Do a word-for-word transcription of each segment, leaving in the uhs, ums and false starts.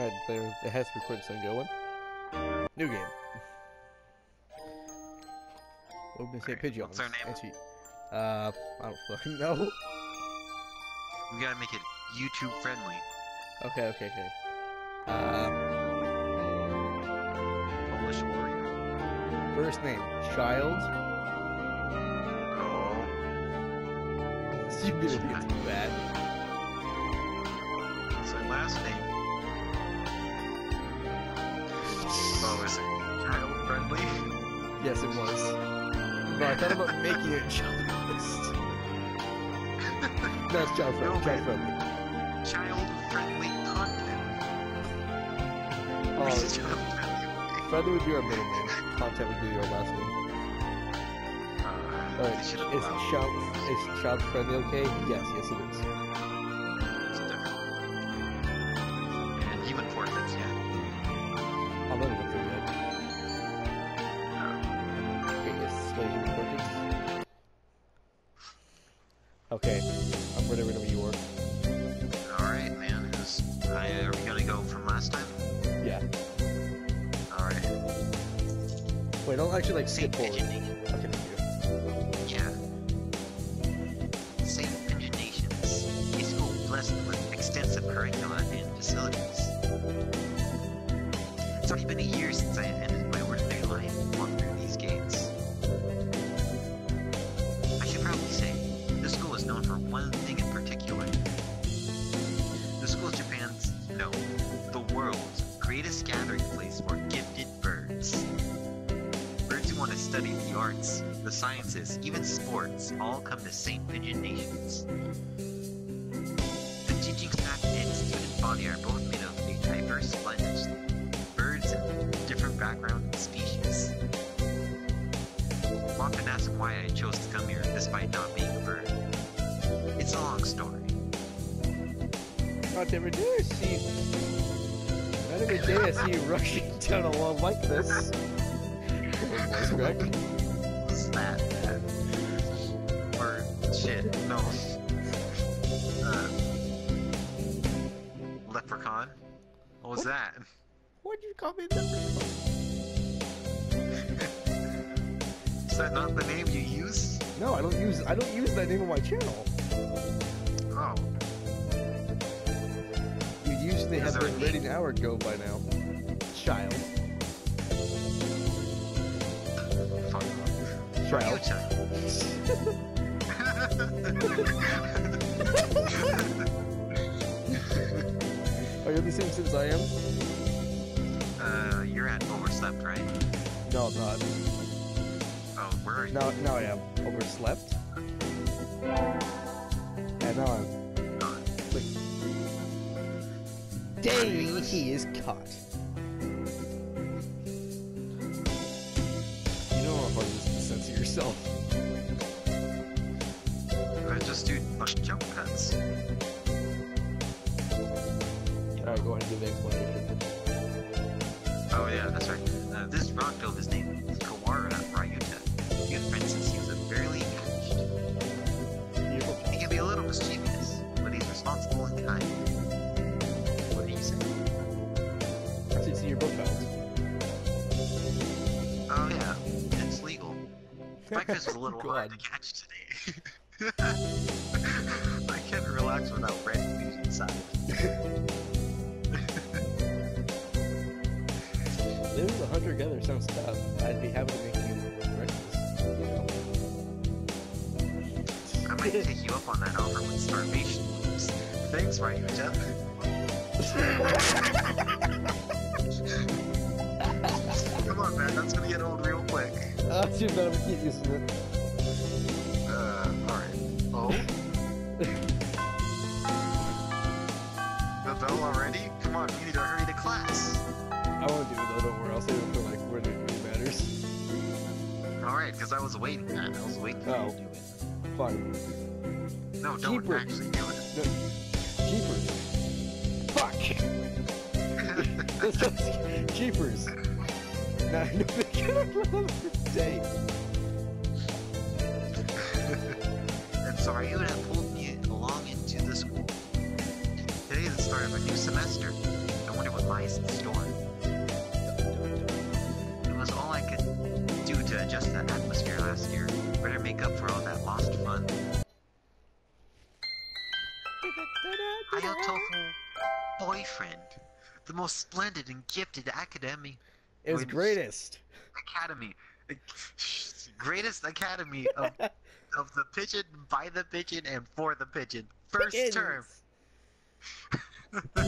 Alright, there it has to record so going. New game. Open Saint Pigeons. What's our name? Entry. Uh, I don't fucking know. We gotta make it YouTube friendly. Okay, okay, okay. Uh, Polish warrior. first name, Child. Oh. You really get too bad. What's our last name? Oh, is it child friendly? Yes, it was. But I thought about making it childless. No, it's child friendly. No, child man. friendly. Child friendly content. Oh, This is child friendly. friendly would be our middle name. Content would be our last name. Uh, Alright, they is should have allowed- child is child friendly okay? Yes, yes it is. It's different. And human portraits, yeah. I'll never look through that. Uh, Okay, yes, display human portraits. Okay, I'm ready whenever you are. Alright, man. Who's, uh, are we gonna go from last time? Yeah. Alright. Wait, don't actually like skip Saint forward. Pigeon Nation. Okay, thank you. Yeah. Saint Pigeon Nations. A school blessed with extensive curricula and facilities. It's already been a year since I ended my ordinary life and walked through these gates. I should probably say, this school is known for one thing in particular. The school is Japan's, no, the world's greatest gathering place for gifted birds. Birds who want to study the arts, the sciences, even sports, all come to Saint Pigeon Nations. The teaching staff and student body are both made of a diverse blend of birds and different background and species. I'm often asked why I chose to come here despite not being a bird. It's a long story. Not every day I see. Not every day I see you rushing down a wall like this. Voice crack. What's that, man? Or shit, no. Uh, leprechaun? What was that? Why'd you call me that? Is that not the name you use? No, I don't use. I don't use that name on my channel. Oh, You usually Is have there a been name? ready an hour ago by now. Child. fuck off. Child. Are you the same since I am? uh, you're at overslept, right? No, I'm not. Oh, where are you? Now, now I am. Overslept. And now I'm. Wait. Dang, he is caught. You know how hard it is to censor yourself. I just do much jump cuts. Alright, go ahead and give the explanation. Oh yeah, that's right. Uh, this rock dove is named Kawara Ryuta. He had friends since he was a barely hatched. Beautiful. He can be a little mischievous, but he's responsible and kind. What do you say? I see, see your book out. Oh yeah, it's legal. Breakfast was a little hard to God. catch today. I can't relax without red meat inside. Living with a hunter-gatherer sounds tough. I'd be happy to make you breakfast, you know. I might take you up on that offer when starvation leaves. Thanks, Ryuta. Come on, man, that's gonna get old real quick. Ah, too bad I'm gonna keep using it. Uh, alright. Oh? The bell already? Come on, we need to hurry to class. I won't do it though, don't worry. I'll save it for like when it really matters. Alright, because I was waiting, man. I was waiting for Oh. you to do it. Fine. No, don't Keeper. actually do it. No. Jeepers. Fuck! This sounds Jeepers. Now I know they cannot another day. And so Ryuta pulled me along into the school. Today is the start of a new semester. I wonder what optimized store. It was all I could do to adjust the atmosphere last year. Better make up for all that lost fun. Ayotofu boyfriend, the most splendid and gifted academy. It was Wait, greatest. Academy, greatest academy of of the pigeon, by the pigeon, and for the pigeon. First Pigeons. term. I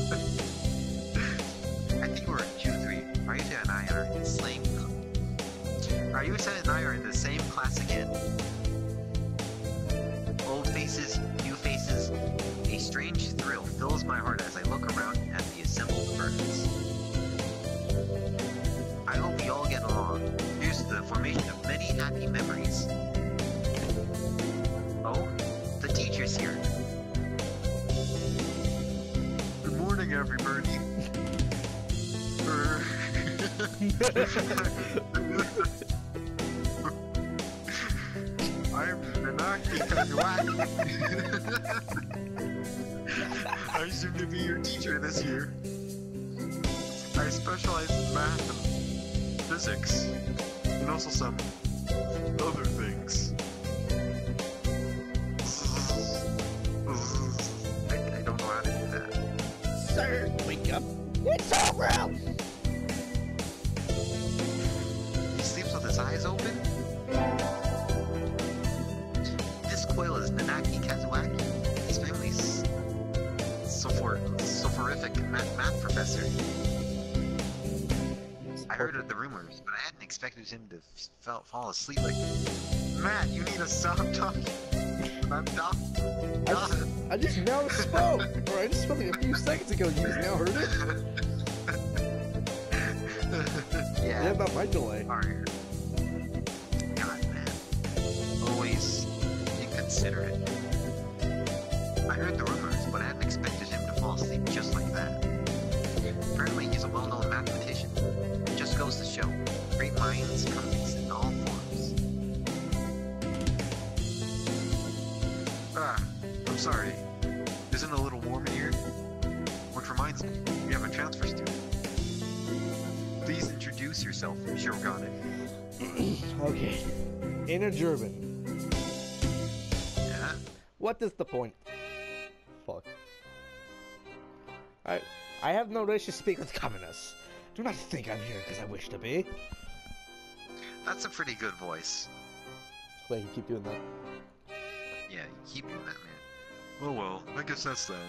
think we're in Q three. Ryuta and I are in the same. Ryuta and I are in the same class again. Old faces, new faces. A strange thrill fills my heart as I look around at the assembled birds. I hope we all get along. Here's to the formation of many happy memories. Oh, the teacher's here. Good morning, everybody. Er, I'm Nanaki Kazuaki. I assume to be your teacher this year. I specialize in math and physics, and also some other things. I, I don't know how to do that. Sir, wake up. It's over. He sleeps with his eyes open? This quail is Nanaki Kazuaki. His family's sophor sophorific math, math professor. I heard of the rumors, but I hadn't expected him to f fall asleep like Matt, you need to stop talking. I'm not. I just, I just now spoke. Or I just spoke like a few seconds ago. You just now heard it? Yeah. Yeah, about my delay. Alright. God, man. Always inconsiderate. I heard the rumors, but I hadn't expected him to fall asleep just like that. Apparently, he's a well-known mathematician. It just goes to show, great minds come in all forms. Ah, I'm sorry. Isn't it a little warm in here? Which reminds me, we have a transfer student. Please introduce yourself, Shirogane. Okay. In a German. Yeah? What is the point? Fuck. I I have no wish to speak with commoners. Do not think I'm here because I wish to be. That's a pretty good voice. Wait, you keep doing that. Yeah, you keep doing that, man. Oh well, I guess that's that.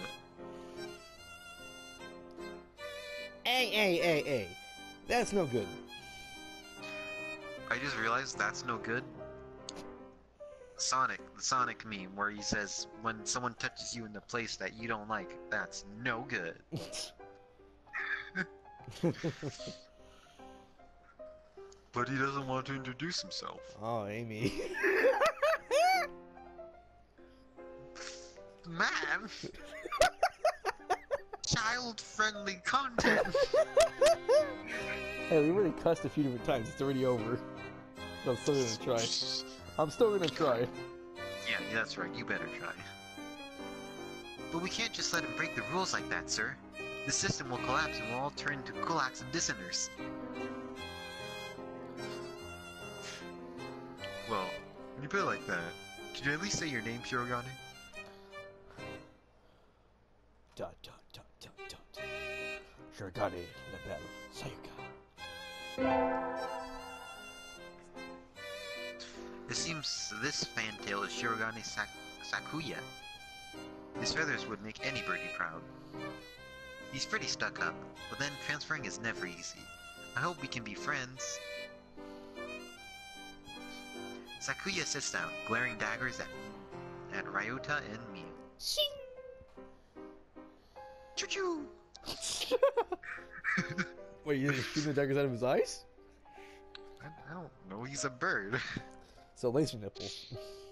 Hey, hey, hey, hey. That's no good. I just realized that's no good. Sonic, the Sonic meme where he says, when someone touches you in the place that you don't like, that's no good. But he doesn't want to introduce himself. Oh, Amy. Man! Child-friendly content! Hey, we already cussed a few different times. It's already over. But I'm still gonna try. I'm still gonna try. Yeah, yeah, that's right. You better try. But we can't just let him break the rules like that, sir. The system will collapse and we'll all turn into kulaks and dissoners. Well, when you put it like that, could you at least say your name, Shirogane? Dot dot dot dot dot. Shirogane the battle. Sayaka. It seems this fantail is Shirogane Sak Sakuya. His feathers would make any birdie proud. He's pretty stuck up, but then transferring is never easy. I hope we can be friends. Sakuya sits down, glaring daggers at, at Ryota and me. Shing! Choo-choo! Wait, you just shooting the daggers out of his eyes? I, I don't know, he's a bird. So laser nipples.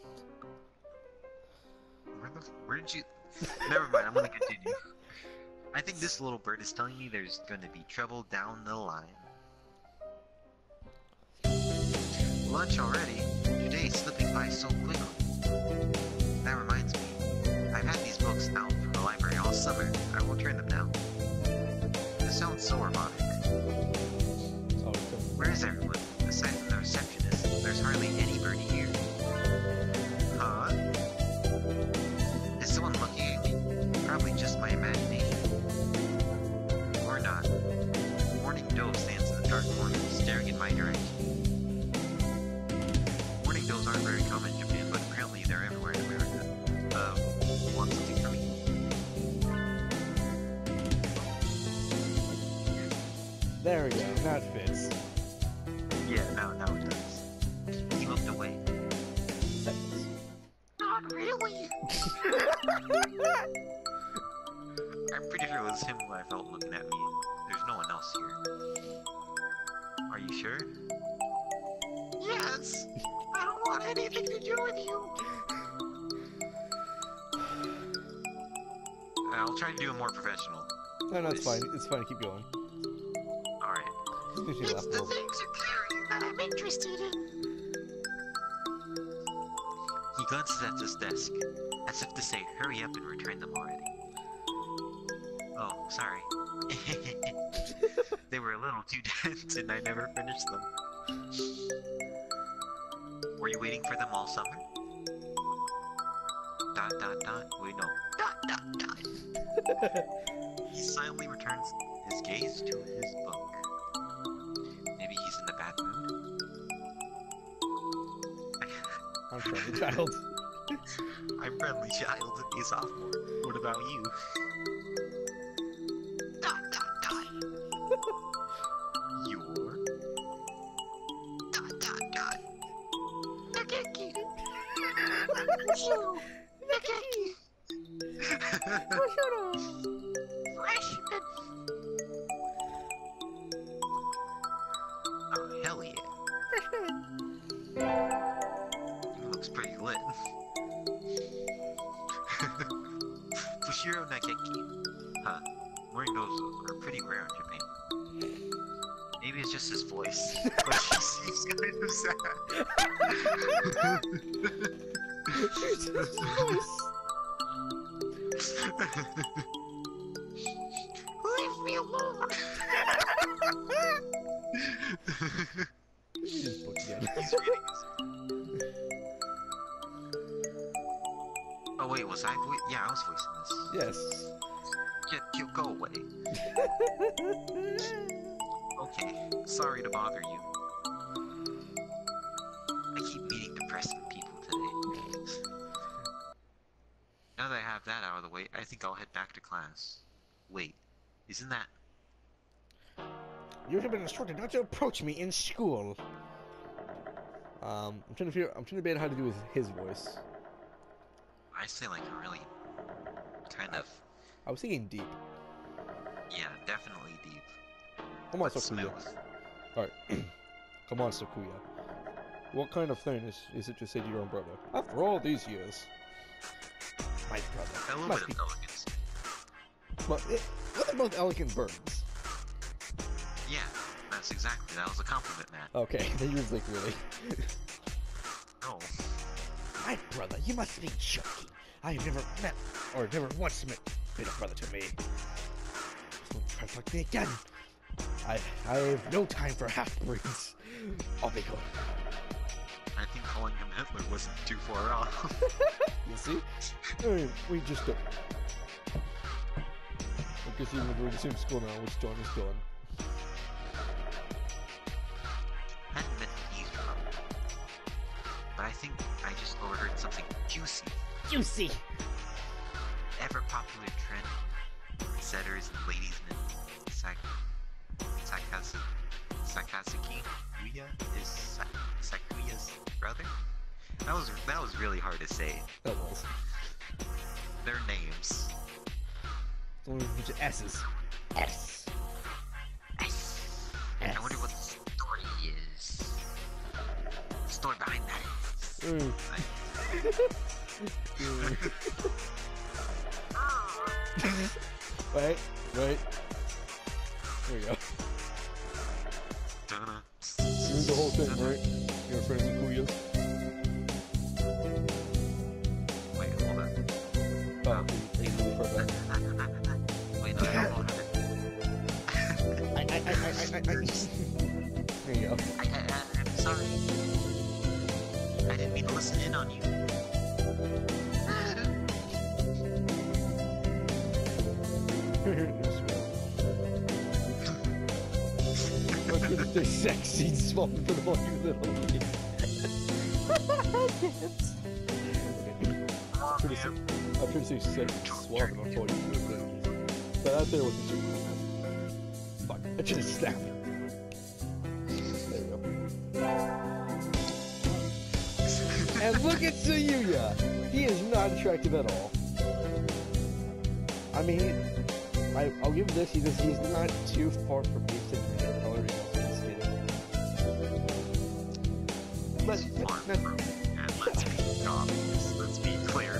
Where, the, where did you... Never mind, I'm gonna continue. I think this little bird is telling me there's gonna be trouble down the line. Lunch already? Today's slipping by so quickly. That reminds me, I've had these books out from the library all summer. I won't turn them now. This sounds so robotic. Oh, okay. Where is everyone? Aside from the receptionist, there's hardly anybody here. Huh? Is someone looking at me? Probably just my imagination. Or not. Morning Doe stands in the dark corner, staring in my direction. Morning does aren't very common in Japan, but apparently they're everywhere in America. Uh, want something from me? There we go. Now it fits. Yeah, now, now it does. He looked away. Sentence. Not really. I'm pretty sure it was him who I felt looking at me. There's no one else here. Are you sure? Yes! I don't want anything to do with you! I'll try to do it more professional. No, no, it's fine. It's fine. Keep going. Alright. Makes me laugh a It's the little bit. things you're carrying that I'm interested in. He glances at his desk, as if to say, hurry up and return them already. Oh, sorry. They were a little too dense and I never finished them. Were you waiting for them all summer? Dot dot dot. Wait, no. Dot dot dot. He silently returns his gaze to his book. Maybe he's in a bad mood? I'm friendly child. I'm friendly child, a sophomore. What about you? Dot dot dot. You're dot dot dot. Nageki. You. Nageki. Freshman. Oh hell yeah. He looks pretty lit. Fushiro Nageki. Huh. Morning those are pretty rare in Japan. Maybe it's just his voice, but he seems kind of sad. It's his voice. Leave me alone. Read his book again. He's reading his... Oh wait, was I vo- yeah, I was voicing this. Yes. Yeah, you go away. Okay, sorry to bother you. I keep meeting depressing people today. Now that I have that out of the way, I think I'll head back to class. Wait, isn't that... You have been instructed not to approach me in school. Um, I'm trying to figure. I'm trying to debate how to do with his voice. I say like a really... kind of... I was thinking deep. Yeah, definitely deep. Come on, But Sakuya. smells. Alright. Come on, Sakuya. What kind of thing is, is it to say to your own brother? After all these years. My A brother. little Must bit be... of elegance. But it, well, they're both elegant birds. Yeah, that's exactly, that was a compliment, Matt. Okay, then you're like, really? No. My brother, you must be joking. I have never met, or never once met, been a brother to me. Don't try to talk to me again. I, I have no time for half-breeds. I'll be going. I think calling him Hitler wasn't too far off. You see? Hey, we just don't. I guess even if we're in the same school now, which John is going. I hadn't meant to ease her up. But I think I just overheard something juicy. Juicy! Ever popular trend. Setters and ladies in Sak... Sakazu... Sakazuki Yuya is Sa Sakuya's brother? That was, that was really hard to say. That was. Their names. It's only a bunch of S's. S. S. S. I wonder what the story is. The story behind that is... Mm. Wait, wait. There we go. Dun-dun. You read the whole thing, right? You're a friend of Kuyas. Wait, hold on. Oh, you, you really for that. Wait, no, I don't know how to... I, I, first. there you go. I, I, I, I'm sorry. I didn't mean to listen in on you. Look at the sex scene swapping for the one you little lady. I'm trying to say, I'm trying to say sex swapping on all you little ladies. But out there with the chick. Fuck, I should have snapped. There we go. And look at Tsuyuya! He is not attractive at all. I mean, I, I'll give him this, he's, he's not too far from me to the hair color, you know, he's skinny. But, He's far but, from, and let's be obvious, let's be clear.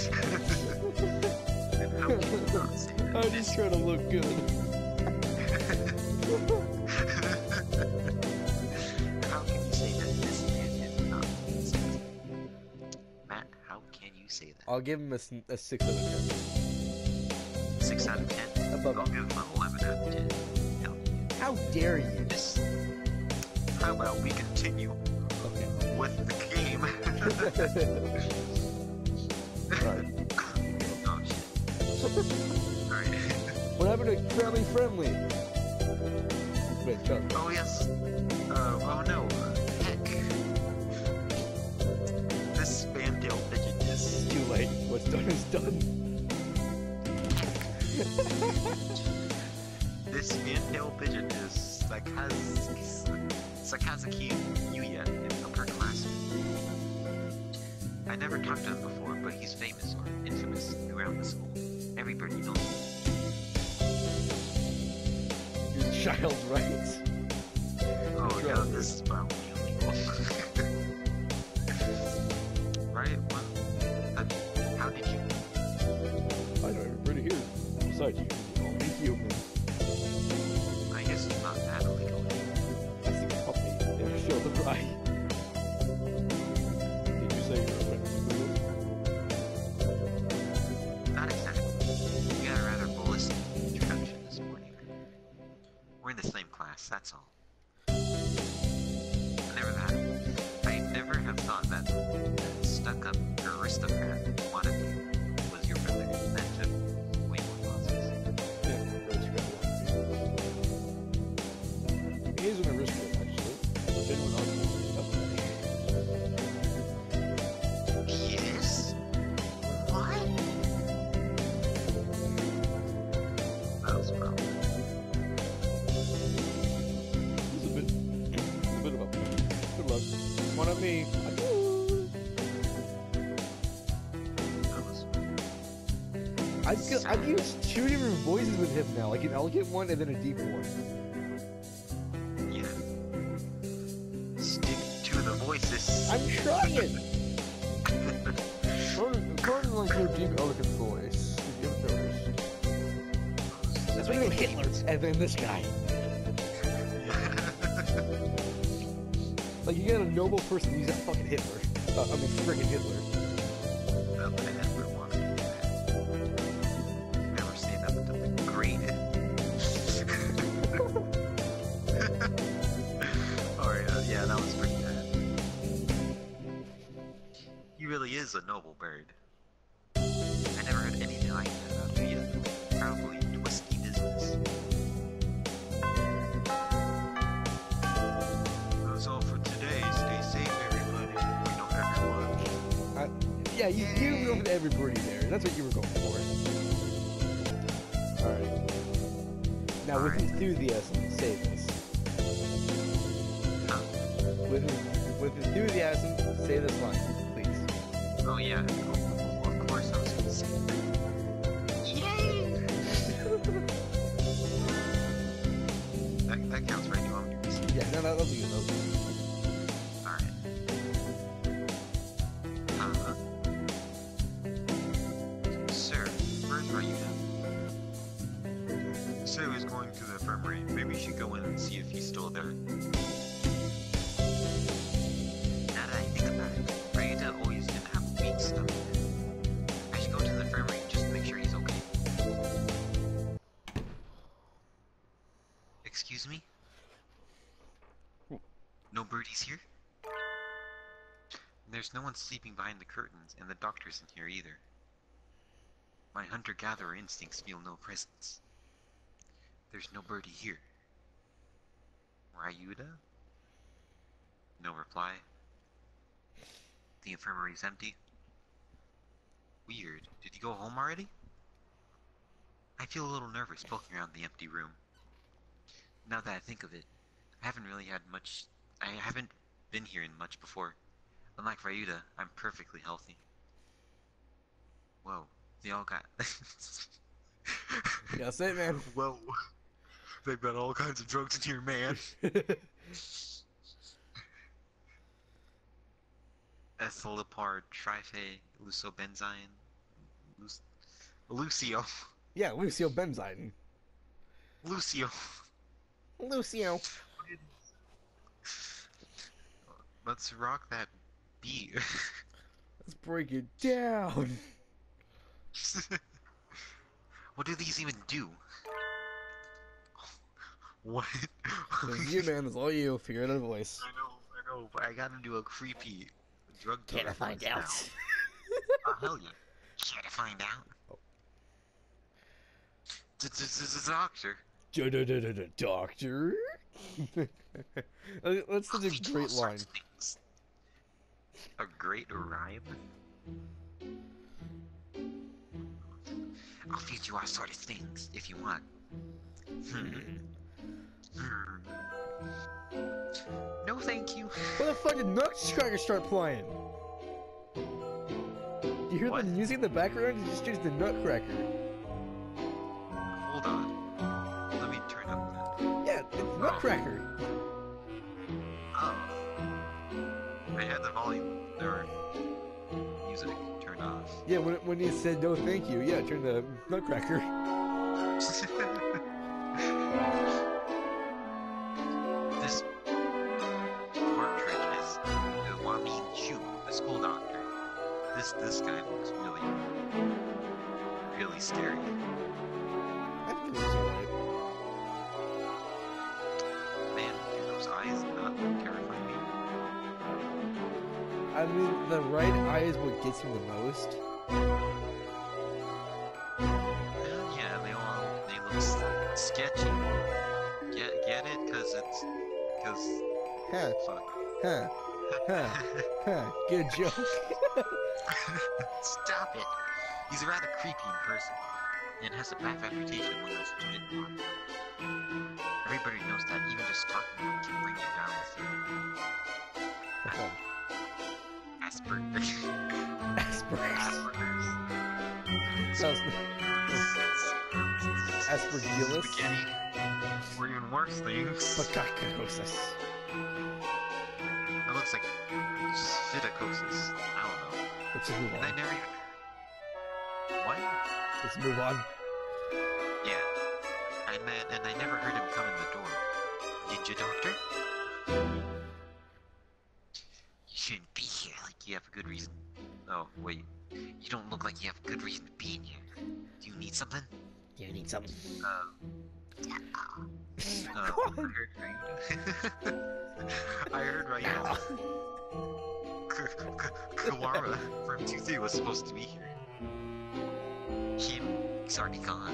And how can you not say that? I'm just trying to look good. How can you say that this man is not sexy? Matt, how can you say that? I'll give him a, s- a six out of ten. six out of ten? Above. I'll give him an eleven out of ten. Hell yeah. How dare you? This... How about we continue Okay. with the game? Alright. Oh shit. Alright. What happened to Friendly Friendly? Wait, Chuck. Oh yes. Uh, oh no. Uh, heck. This Spandale fidget is... Too late. What's done is done. This Spandale fidget is Sakaz... Sakazuki Yuya, an upperclassman. I never talked to him before, but he's famous or infamous around the school. Everybody knows him. Your child's rights. Oh no, this is probably illegal. Right? Well, that, how did you... I know everybody here. Besides you, the only human. I guess it's not that illegal. That's the puppy. Never show the right. Did you say you were a friend of the Not exactly. We got a rather ballistic introduction this morning. We're in the same class, that's all. Never that. I never have thought that that stuck-up aristocrat wannabe was your brother. That took way more process. Yeah, he is an aristocrat, actually. A genuine argument. Yes? What? That was probably... He's a bit, a bit of a good luck. One of me. I do. That was... I've, got, I've used two different voices with him now, like an elegant one and then a deep one. Yeah. Stick to the voices. I'm trying. According to like your deep elegant voice, if you haven't noticed. That's what Hitler's, and then this guy. Like, you got a noble person, he's that fucking Hitler. Uh, I mean, friggin' Hitler. Well, the Hitler wanted to do that. Never say that to the great. Alright, uh, yeah, that was pretty bad. He really is a noble bird. I never heard anything like that about you yet. Probably twisty business. That's all for today. Stay safe, everybody. You know, everyone. Uh, yeah, you, you were going to everybody there. That's what you were going for. Alright. Now, All with right. enthusiasm, say this. Huh? With, with enthusiasm, say this line, please. Oh yeah, oh, of course I was gonna say that. Yay! that, that counts, right? You want me to reset? Yeah, no, no, that'll be good. That'll be good. Alright. Uh, sir, where are you now? Sir is going to the infirmary. Maybe you should go in and see if he's still there. Now that I think about it, Rita always did have a weak stomach. I should go to the infirmary just to make sure he's okay. Excuse me? birdies here? There's no one sleeping behind the curtains, and the doctor isn't here either. My hunter-gatherer instincts feel no presence. There's no birdie here. Ryuda? No reply. The infirmary's empty. Weird. Did he go home already? I feel a little nervous poking around the empty room. Now that I think of it, I haven't really had much... I haven't been here in much before. Unlike Ryuda, I'm perfectly healthy. Whoa, they all got... Yeah, that's it, man. Whoa. They've got all kinds of drugs in here, man. Ethylipar triphe-lusobenzine. Luc Lucio. Yeah, Lucio Benzine. Lucio. Lucio. Let's rock that beat. Let's break it down. What do these even do? What? It's you, man. It's all you. Figure it out a voice. I know, I know, but I gotta do a creepy drug Care to find out? Oh, hell yeah. Care to find out? Doctor. Doctor? That's such a great line. A great rhyme? I'll feed you all sort of things if you want. Hmm. Hmm. No, thank you. What the fuck did Nutcracker start playing? Do you hear What? the music in the background? You just changed the Nutcracker. Hold on. Let me turn up the... Yeah, it's Nutcracker. Oh. I had the volume or music turned off. Yeah, when when you said no thank you, yeah, turn the Nutcracker. This portrait is the Wamin Chu, the school doctor. This this guy looks really, really scary. I think it was alright. Man, do those eyes not terrify me? I mean, the right eye is what gets me the most. Well, yeah, they all they look s- sketchy. Get get it? Cause it's cause Huh, fuck. huh, huh, huh. Good joke. Stop it! He's a rather creepy in person, and has a bad reputation among those student bodies. Everybody knows that even just talking to him can bring you down with you. Asperger's. Asperger's. Asperger's. Sounds Aspergillus. Spaghetti. Or even worse things. Spaghetti. That looks like psittacosis. I don't know. Let's just move And I on. never even... What? Let's move on. Yeah. And then, and I never heard him come in the door. Did you, doctor? You shouldn't be here like you have a good reason. Oh, wait. You don't look like you have a good reason to be in here. Do you need something? Do you need something? Uh... Uh, I heard Ryuda. I heard Ryuda. Kawara from two three was supposed to be here. Him, he's already gone.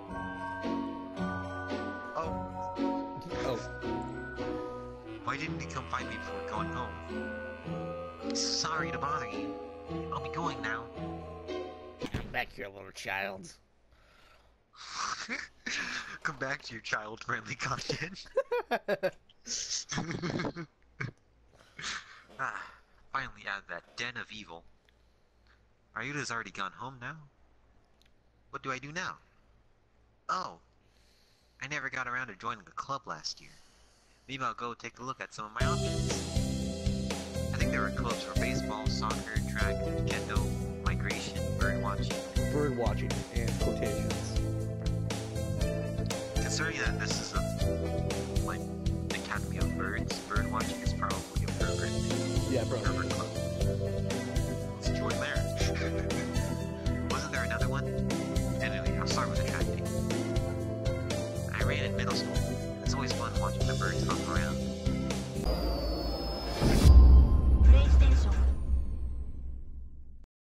Oh. Oh. Why didn't he come find me before going home? Sorry to bother you. I'll be going now. Come back here, little child. Come back to your child-friendly content. Ah, finally out of that den of evil. Ryuda's already gone home now. What do I do now? Oh, I never got around to joining a club last year. Maybe I'll go take a look at some of my options. I think there are clubs for baseball, soccer, track, kendo, migration, bird watching. Bird watching and quotations. Considering that this is a, like, the Academy of Birds, bird watching is probably a pervert thing. Yeah, bro. Pervert club. Let's join there. Wasn't there another one? Anyway, I'll start with the track team. I ran in middle school. It's always fun watching the birds hop around.